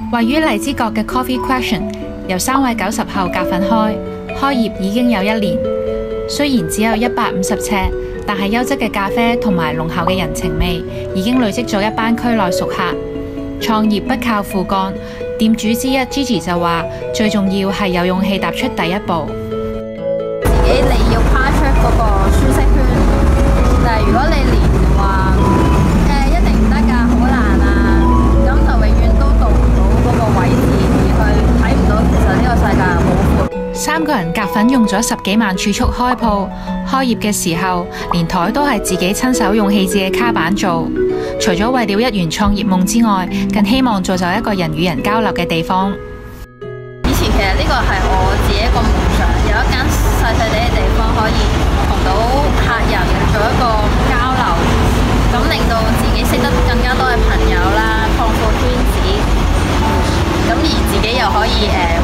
位於荔枝角嘅 Coffee Question 由3位90後夾份開業已經有1年。雖然只有150尺，但係優質嘅咖啡同埋濃厚嘅人情味已經累積咗一班區內熟客。創業不靠父幹，店主之一 Gigi 就話：最重要係有勇氣踏出第一步。 自己你要跨出嗰個舒適圈，但係如果你連話一定唔得㗎，好難啊，咁就永遠都到唔到嗰個位置，而去睇唔到其實呢個世界係好闊。 3個人夾份用咗10幾萬儲蓄開鋪，開業嘅時候連台都係自己親手用氣墊嘅卡板做。除咗為了一圓創業夢之外，更希望造就一個人與人交流嘅地方。 以前其實呢個係我自己一個夢想，有一間細細地嘅地方可以同到客人做一個交流，咁令到自己識得更加多嘅朋友啦，擴闊圈子，咁而自己又可以